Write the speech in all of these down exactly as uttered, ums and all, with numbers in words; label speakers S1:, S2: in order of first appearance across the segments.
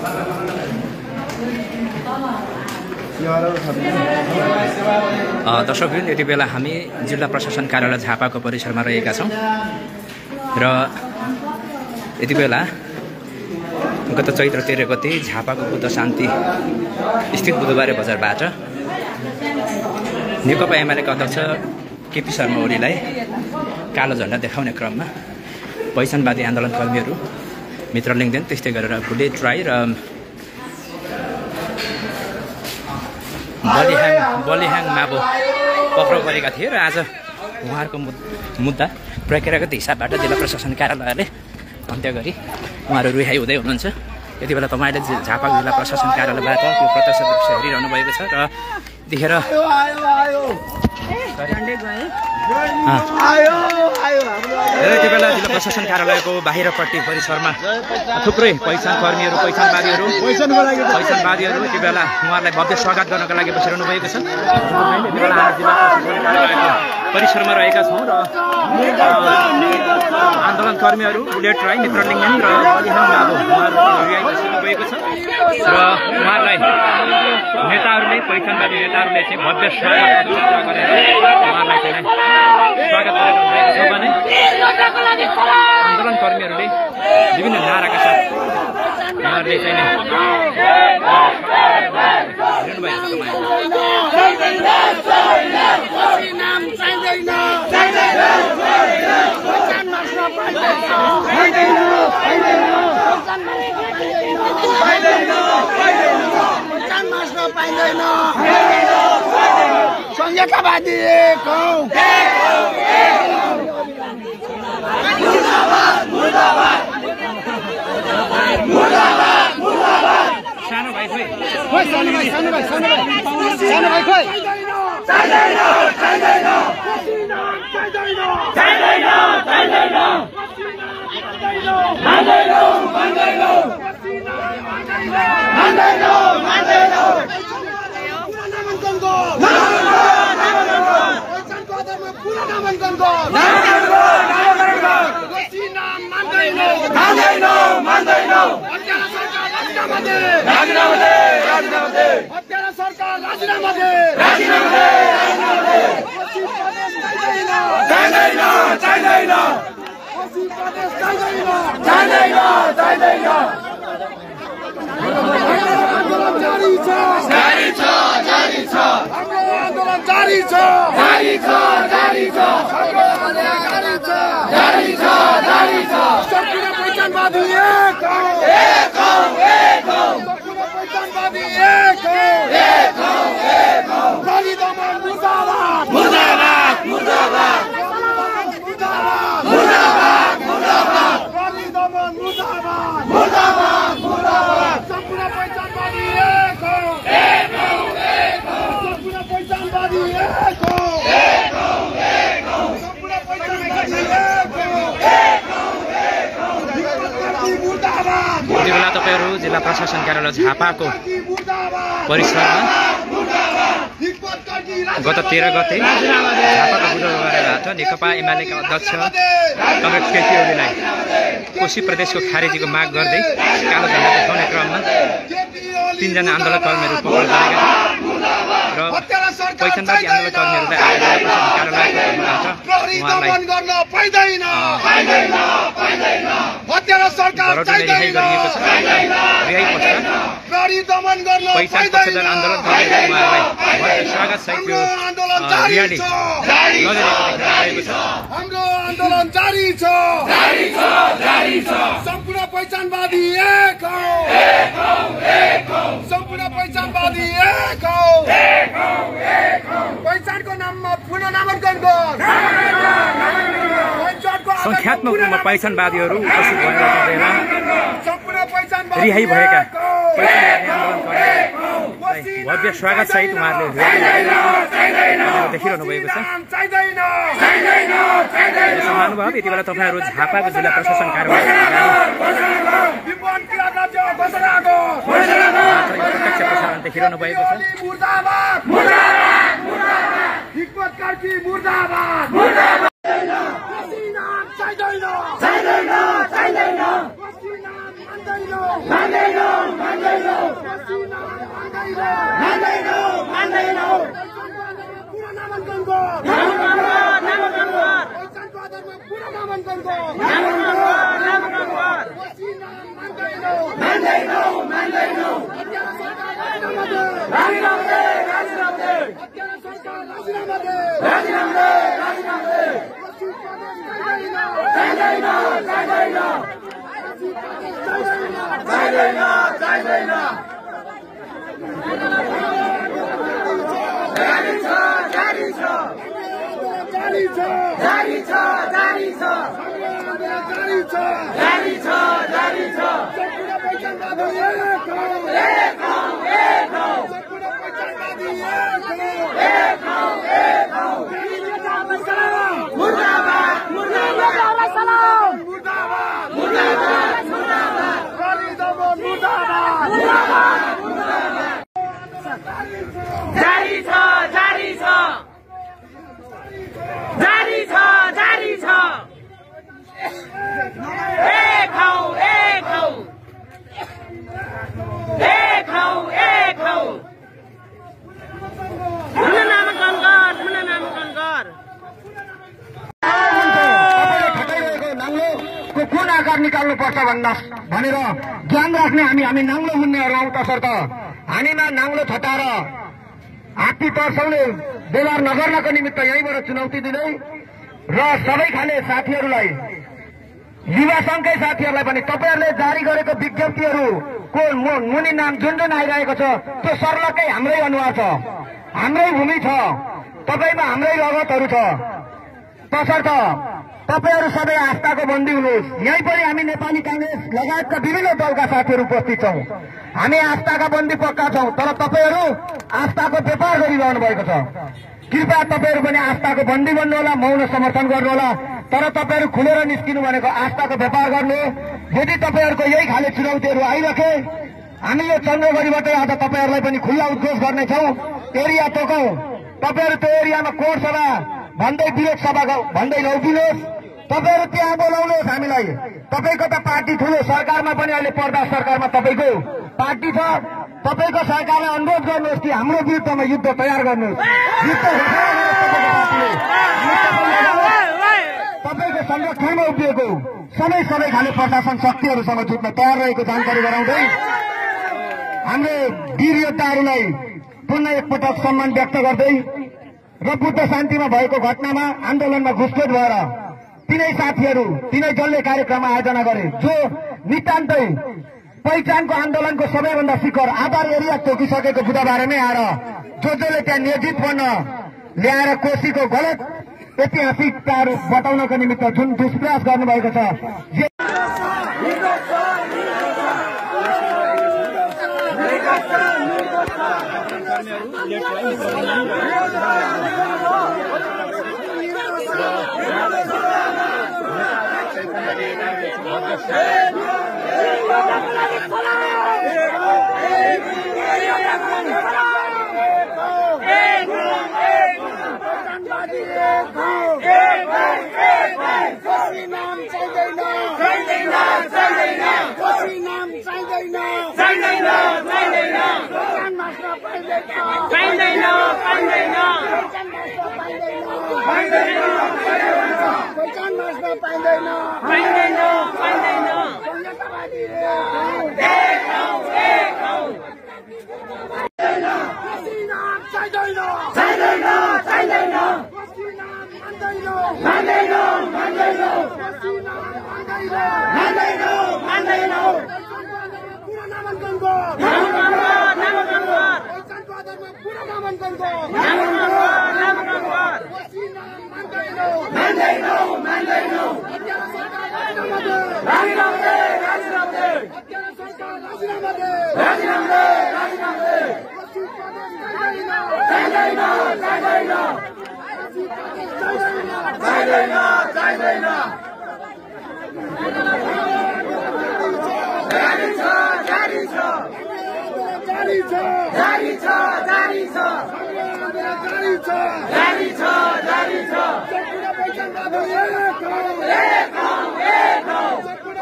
S1: दर्शकवृन्द यति बेला हामी जिल्ला प्रशासन कार्यालय झापाको परिसरमा रहेका छौँ र यति बेला गत चैत्र तेह्र गते झापाको बुद्ध शान्ति स्थित बुधबारे बजारबाट नेकपा एमालेका अध्यक्ष केपी शर्मा ओलीलाई कालो झण्डा देखाउने क्रममा पहिचानवादी आन्दोलनकर्मीहरू मित्र लिङ्गदेन त्यस्तै गरेर बुलेट राई र बलिहाङ बलिहाङ माबो पक्राउ गरेका थिए र आज उहाँहरूको मुद्दा प्रक्रियागत हिसाबबाट जिल्ला प्रशासन कार्यालयले अन्त्य गरी उहाँहरू रिहाई हुँदै हुनुहुन्छ। यति बेला तपाईँले झापा जिल्ला प्रशासन कार्यालयबाट त्यो प्रत्यक्ष दृश्य हेरिरहनु भएको छ र यतिखेर यति बेला जिल्ला प्रशासन कार्यालयको बाहिरपट्टि परिसरमा थुप्रै पहिचान कर्मीहरू पहिचानवादीहरू पहिचानवादीहरू यति बेला उहाँहरूलाई भव्य स्वागत गर्नको लागि बसिरहनु भएको छ। यति बेला जिल्ला प्रशासन कार्यालयको परिसरमा रहेका छौँ र आन्दोलनकर्मीहरू बुलेट राई मित्र लिङ्गदेन र बलिहाङ माबो उहाँहरू रिहाई बसिरहनु भएको छ र उहाँहरूलाई नेताहरूले पहिचानवादी नेताहरूले चाहिँ भव्य स्वागत गरेर उहाँहरूलाई चाहिँ स्वागत गरेर भएको छ भने आन्दोलनकर्मीहरूले विभिन्न नाराका साथ उहाँहरूले चाहिँ सानो भाइ खोइ सानो भाइ सानो भाइ सानो भाइ सानो भाइ खोइ चाहिँदैन चाहिँदैन चाहिँदैन चाहिँदैन चाहिँदैन मान्दैन मान्दैन मान्दैन मान्दैन जारी छ जारी छ जारी छ जारी छ जारी छ जारी छ सबैले पहिचानवादी एक हो एक हो एक हो सबैले पहिचानवादी एक हो एक हो एक हो जारी दमन मुर्दाबाद मुर्दाबाद मुर्दाबाद मुर्दाबाद मुर्दाबाद जारी दमन मुर्दाबाद मुर्दाबाद मुर्दाबाद सबैले पहिचानवादी एक हो एक हो एक हो सबैले पहिचानवादी एक हो एक हो एक हो सबैले पहिचानवादी एक हो एक हो एक हो मुर्दाबाद यति बेला तपाईहरु जिल्ला प्रशासन कार्यालय झापाको परिसरमा गत तेह्र गते झापाको बुधबारबाट नेकपा एमालेका अध्यक्ष कमरेड केपी ओलीलाई कोशी प्रदेशको खारेजीको माग गर्दै कालो झण्डा देखाउने क्रममा तीनजना आन्दोलनकर्मीहरू पक्राउ गरेका थिए र पहिचानवादी आन्दोलनकर्मीहरूलाई आज जिल्ला प्रशासन कार्यालयको रिहाई गरिएको छ। रिहाई पश्चात पहिचान पक्षधर आन्दोलनकर्मीहरूले उहाँहरूलाई भव्य स्वागत सहित यो र्याली गरिएको छ।
S2: हाम्रो आन्दोलन जारी छ जारी छ जारी छ सम्पूर्ण पहिचानवादी एक हो एक हो एक हो सम्पूर्ण पहिचानवादी एक हो एक हो एक हो पहिचानको नाममा पुनः नामाङ्कन गर
S1: संख्यात्मक रूपमा पहिचानवादीहरू उपस्थित भएका बेला
S2: सम्पूर्ण पहिचानवादी
S1: रिहाई भएका पहिचानवादी आन्दोलनकर्मीहरूलाई भव्य स्वागत सहित उहाँहरूले देखिरहनु भएको छ। महानुभाव यति बेला तपाईँहरू झापाको जिल्ला प्रशासन कार्यालय प्रत्यक्ष प्रसारण देखिरहनु भएको छ। मान्दैनौ मान्दैनौ पुरा नामाङ्कन गर नामाङ्कन गर नामाङ्कन गर पहिचानको आधारमा पुरा नामाङ्कन गर नामाङ्कन गर नामाङ्कन गर मान्दैनौ मान्दैनौ मान्दैनौ अत्याचार सरकार राजीनामा दे राजीनामा दे राजीनामा दे अत्याचार सरकार राजीनामा दे राजीनामा दे राजीनामा दे चाहिँदैन चाहिँदैन चाहिँदैन चाहिँदैन जारी छ जारी छ जारी छ जारी छ जारी छ जारी छ जारी छ जारी छ सम्पूर्ण पहिचानवादी एक हौ एक हौ एक हौ सम्पूर्ण पहिचानवादी एक हौ एक हौ एक हौ मुर्दाबाद मुर्दाबाद सलाम मुर्दाबाद मुर्दाबाद मुर्दाबाद गरी दमन मुर्दाबाद मुर्दाबाद मुर्दाबाद जारी छ जारी छ जारी छ जारी छ एक हौ एक हौ एक हौ एक हौ पुनः नामाङ्कन गर पुनः नामाङ्कन गर
S3: कुन आकार निकाल्नु पर्छ भन्न भनेर ज्ञान राख्ने हामी हामी नाङ्लो हुन्नेहरू हौ। तसर्थ हामीमा नाङ्लो छटाएर हात्ती तर्साउने व्यवहार नगर्नको निमित्त यहीँबाट चुनौती दिँदै र सबै खाले साथीहरूलाई युवा संघकै साथीहरूलाई पनि तपाईहरूले जारी गरेको विज्ञप्तिहरूको मुनि नाम जुन जुन आइरहेको छ त्यो सर्लकै हाम्रै अनुहार छ, हाम्रै भूमि छ, तपाईँमा हाम्रै रगतहरू छ। तसर्थ तपाईहरू सबै आस्थाको बन्दी हुनुहोस्। यही पनि हामी नेपाली कांग्रेस लगायतका विभिन्न दलका साथीहरू उपस्थित छौं। हामी आस्थाका बन्दी पक्का छौं, तर तपाईहरू आस्थाको व्यापार गरिरहनु भएको छ। कृपया तपाईहरू पनि आस्थाको बन्दी बन्नुहोला, मौन समर्थन गर्नुहोला। तर तपाईहरू खुलेर निस्किनु भनेको आस्थाको व्यापार गर्नु। यदि तपाईहरूको यही खाले चुनौतीहरू आइरहे हामी यो चन्द्रगढीबाटै आज तपाईहरूलाई पनि खुल्ला उद्घोष गर्नेछौं। एरिया तोकौं, तपाईहरू त्यो एरियामा कोर सभा भन्दै विरोध सभा भन्दै लौकिनुहोस्। तपाईहरू त्यहाँ बोलाउनुहोस् हामीलाई। तपाईको त पार्टी ठुलो, सरकारमा पनि अहिले पर्दा सरकारमा तपाईको पार्टी छ। तपाईको सरकारलाई अनुरोध गर्नुहोस् कि हाम्रो विरुद्धमा युद्ध तयार गर्नुहोस्। तपाईको संरक्षणमा उभिएको सबै सबै खाले प्रशासन शक्तिहरूसँग जुट्न तयार रहेको जानकारी गराउँदै हाम्रो वीर योद्धाहरूलाई पुनः एकपटक सम्मान व्यक्त गर्दै र बुद्ध शान्तिमा भएको घटनामा आन्दोलनमा घुसपेट भएर तीनै साथीहरू तीनै जसले कार्यक्रम आयोजना गरे, जो नितान्तै पहिचानको आन्दोलनको सबैभन्दा शिखर आधार एरिया तोकिसकेको बुधबारमै आएर जो जसले त्यहाँ नियोजित बन्न ल्याएर कोशीको गलत ऐतिहासिकताहरू बताउनको निमित्त जुन दुष्प्रयास गर्नुभएको छ,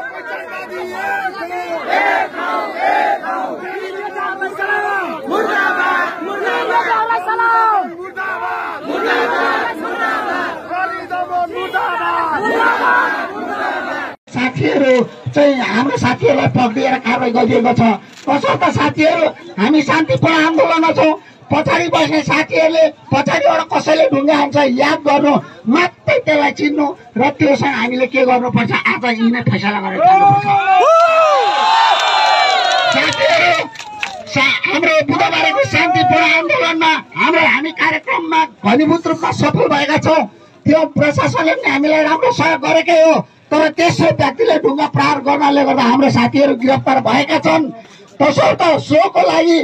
S3: मुर्दाबाद साथीहरू चाहिँ हाम्रो साथीहरूलाई पक्रिएर कारवाही गरिएको छ। तसर्थ साथीहरू हामी शान्तिपूर्ण आन्दोलनमा छौँ। पछाडि बस्ने साथीहरूले पछाडिबाट कसैले ढुङ्गा हान्छ याद गर्नु मात्रै त्यसलाई चिन्नु र त्योसँग हामीले के गर्नुपर्छ आज यी नै फैसला गरेर जानुपर्छ। साथीहरू हाम्रो बुधबारको शान्तिपूर्ण आन्दोलनमा हाम्रो हामी कार्यक्रममा घनीभूत रूपमा सफल भएका छौँ। त्यो प्रशासनले पनि हामीलाई राम्रो सहयोग गरेकै हो, तर त्यसै व्यक्तिले ढुङ्गा प्रहार गर्नाले गर्दा हाम्रो साथीहरू गिरफ्तार भएका छन्। तसर्थ सोको लागि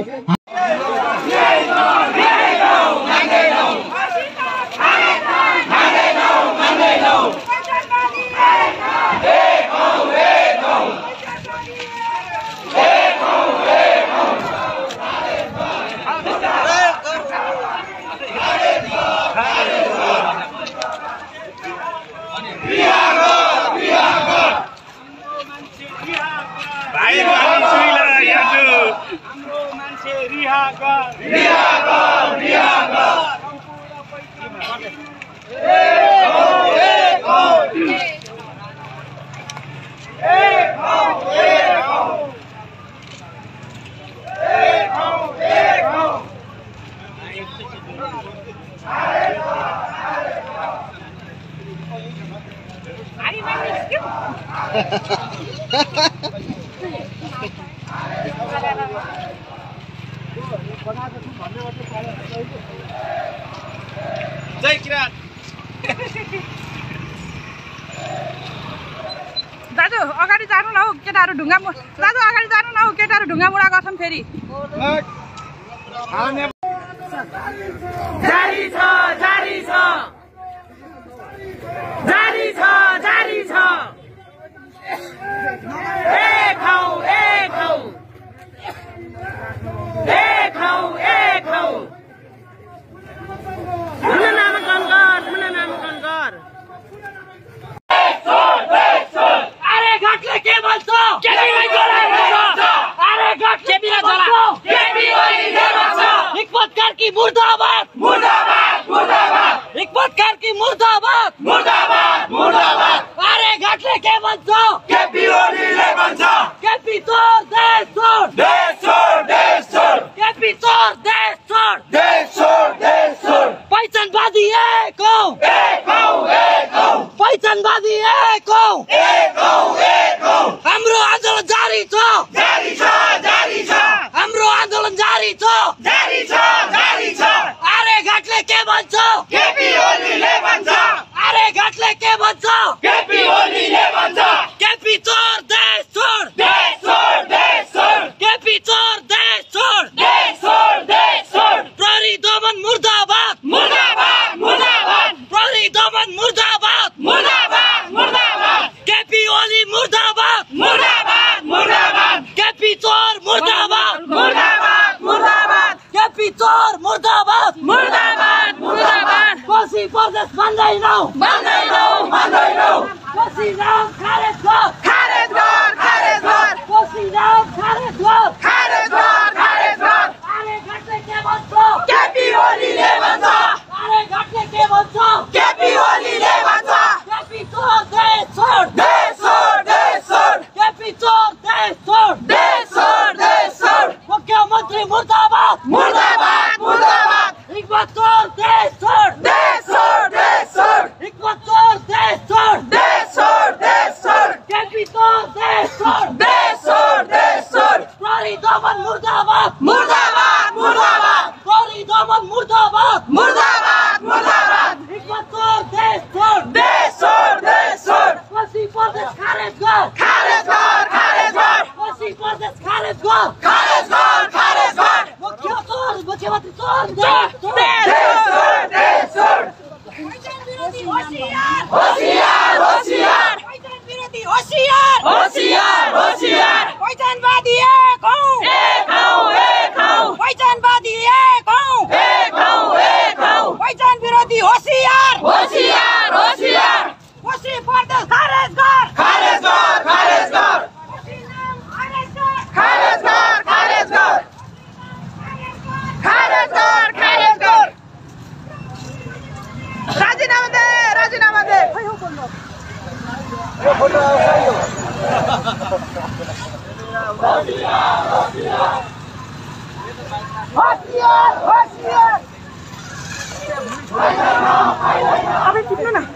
S1: जय किरात
S4: दाजु अगाडि जानु न हौ केटाहरू ढुङ्गा मु दाजु अगाडि जानु न हौ केटाहरू ढुङ्गा मुडा गर्छन् फेरि।
S1: जारी छ जारी छ जारी छ जारी छ एक हौ एक हौ एक हौ एक हौ मुना नामाकरण गर मुना नामाकरण गर। अरे घाटले के भन्छ अरे घाटले के भन्छ हिक्मत कार्की मुर्दाबाद मुर्दाबाद मुर्दाबाद हिक्मत कार्की मुर्दाबाद मुर्दाबाद मुर्दाबाद। अरे घाटले के भन्छ केपी ओलीले भन्छ केपी चोर देश छोड देश छोड देश छोड केपी चोर देश छोड देश छोड देश छोड। पहिचानवादी एक हौ एक हौ एक हौ पहिचानवादी एक हौ एक हौ एक हौ। हाम्रो आन्दोलन जारी छ जारी छ जारी छ हाम्रो आन्दोलन जारी छ जारी छ जारी छ। अरे घाटले के भन्छ केपी ओलीले भन्छ अरे घाटले के भन्छ केपी ओलीले भन्छ केपी चोर देश छोड देश छोड देश छोड केपी चोर देश छोड देश छोड देश छोड। प्रहरी दमन मुर्दाबाद मुर्दाबाद मुर्दाबाद प्रहरी दमन मुर्दाबाद मुर्दाबाद मुर्दाबाद केपी ओली मुर्दाबाद मुर्दाबाद मुर्दाबाद केपी चोर मुर्दाबाद मुर्दाबाद मुर्दाबाद केपी चोर मुर्दाबाद मुर्दाबाद मुर्दाबाद। कोशी प्रदेश मान्दैनौ मान्दैनौ मान्दैनौ कोशी नाम खारेज गर खारेज गर खारेज गर कोशी नाम खारेज गर खारेज गर खारेज गर। अरे घाटले के भन्छ केपी ओलीले भन्छ अरे घाटले के भन्छ केपी ओलीले भन्छ केपी चोर देश छोड देश छोड देश छोड केपी चोर देश छोड देश छोड देश छोड। मुख्यमन्त्री मुर्दाबाद मुर्दाबाद मुर्दाबाद हिक्मत चोर देश छोड देश छोड देश छोड हिक्मत चोर देश छोड देश छोड देश छोड केपी चोर देश छोड देश छोड देश छोड। प्रहरी दमन मुर्दाबाद मुर्दाबाद मुर्दाबाद प्रहरी दमन मुर्दाबाद मुर्दाबाद मुर्दाबाद हिक्मत चोर देश छोड देश छोड देश छोड। कोशी प्रदेश खारेज गर खारेज गर खारेज गर कोशी प्रदेश खारेज गर खारेज गर खारेज गर। मुख्य चोर मुख्यमन्त्री चोर देश छोड देश छोड देश छोड। पहिचान विरोधी होशियार होशियार होशियार पहिचान विरोधी होशियार होशियार होशियार पहिचानवादी एक हौ एक हौ एक हौ पहिचानवादी एक हौ एक हौ एक हौ पहिचान विरोधी होशियार होशियार होशियार। कोशी प्रदेश खारेज गर खारेज गर खारेज गर कोशी नाम खारेज गर खारेज गर खारेज गर खारेज गर खारेज गर। राजीनामा दे राजीनामा दे। होशियार होशियार
S4: अबे टिप्नु न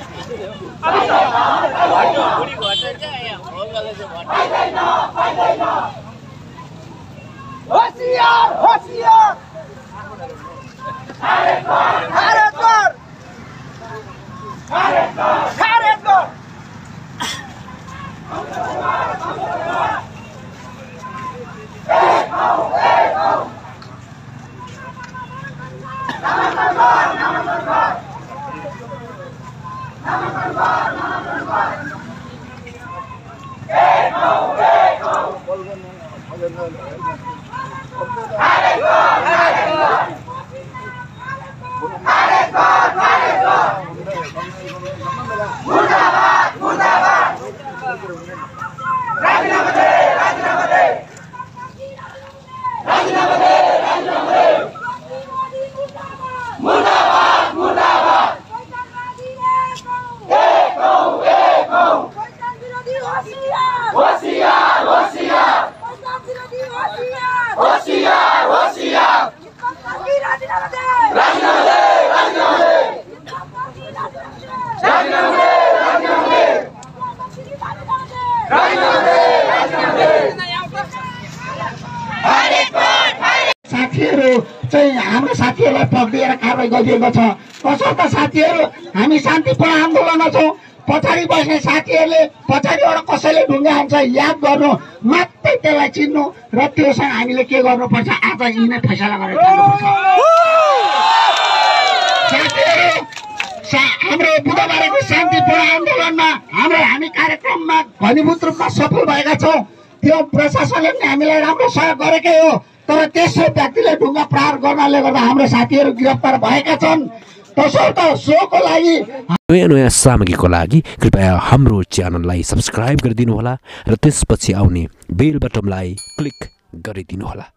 S1: होशियार होशियार खारेज कर खारेज कर मुर्दाबाद मुर्दाबाद राजीनामा दे राजीनामा दे राजीनामा दे राजीनामा दे मुर्दाबाद मुर्दाबाद एक हो एक हो होशियार होशियार होशियार होशियार राजीनामा दे राजीनामा दे राजीनामा दे राजीनामा दे राजीनामा दे राजीनामा दे राजीनामा दे
S3: साथीहरू चाहिँ हाम्रो साथीहरूलाई पक्रिएर कारवाही गरिएको छ। तसर्थ साथीहरू हामी शान्तिपूर्ण आन्दोलनमा छौँ। पछाडि बस्ने साथीहरूले पछाडिबाट कसैले ढुङ्गा हान्छ याद गर्नु मात्रै त्यसलाई चिन्नु र त्योसँग हामीले के गर्नुपर्छ आज यिनै फैसला गरेर जानुपर्छ। साथीहरू हाम्रो बुधबारको शान्तिपूर्ण आन्दोलनमा हाम्रो हामी कार्यक्रममा घनीभूत रूपमा सफल भएका छौँ। त्यो प्रशासनले पनि हामीलाई राम्रो सहयोग गरेकै हो, तर तेस्रो व्यक्तिले ढुङ्गा प्रहार गर्नाले गर्दा हाम्रो साथीहरू गिरफ्तार भएका छन्। तसर्थ सोको लागि
S5: नयाँ नयाँ सामग्रीको लागि कृपया हाम्रो च्यानललाई सब्स्क्राइब गरिदिनुहोला र त्यसपछि आउने बेल बटनलाई क्लिक गरिदिनुहोला।